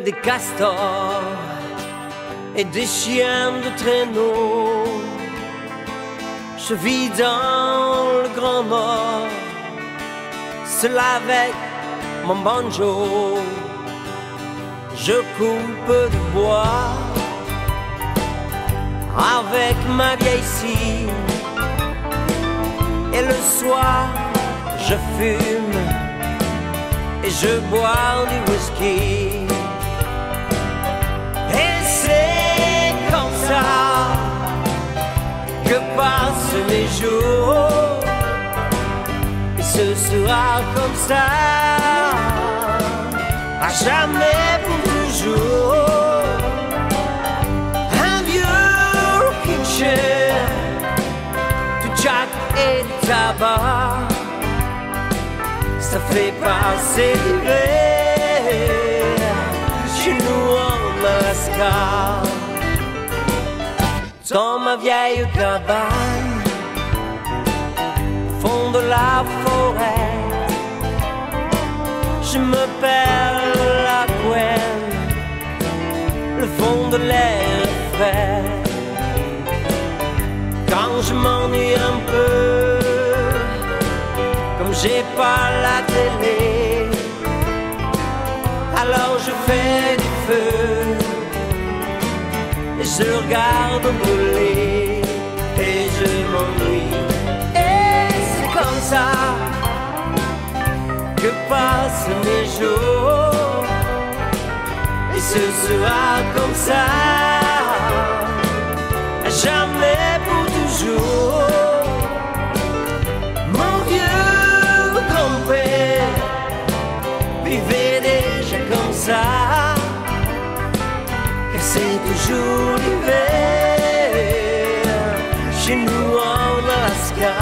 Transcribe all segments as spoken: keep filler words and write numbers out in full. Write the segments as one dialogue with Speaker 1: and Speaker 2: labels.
Speaker 1: des castors et des chiens de traîneau. Je vis dans le Grand Nord, seul avec mon banjo. Je coupe du bois avec ma vieille scie, et le soir je fume et je bois du whisky. Et c'est comme ça que passent mes jours, et ce sera comme ça à jamais, pour toujours. Un vieux rocking chair, du jack et du tabac, ça fait passer l'hiver chez nous en Alaska. Dans ma vieille cabane, au fond de la forêt, je me perds la couenne, le fond de l'air frais. Quand je m'ennuie un peu, comme j'ai pas la télé, alors je fais du feu et je le regarde brûler et je m'ennuie. Et c'est comme ça que passent mes jours, et ce sera comme ça à jamais, pour toujours. Mon vieux grand-père vivait déjà comme ça, car c'est toujours l'hiver chez nous en Alaska.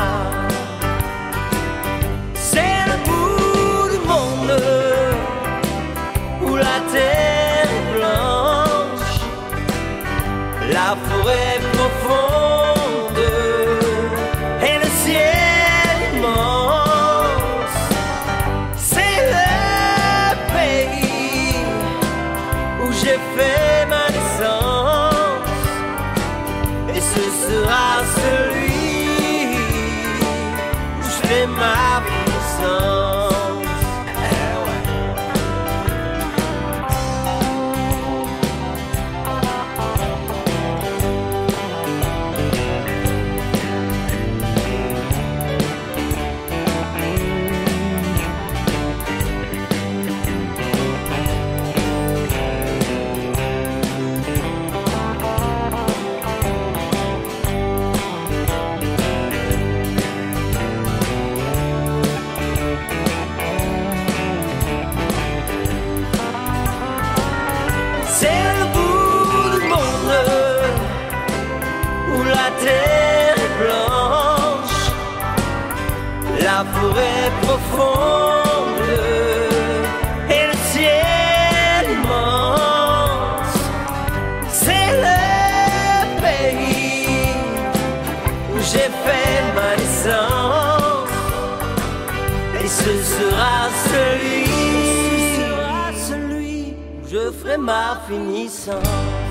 Speaker 1: C'est le bout du monde où la terre est blanche, la forêt profonde et le ciel immense. C'est le pays où j'ai fait ma naissance, et ce sera celui où je fais ma puissance. La forêt profonde et le ciel immense. C'est le pays où j'ai fait ma naissance, et ce sera celui, ce sera celui où je ferai ma finissance.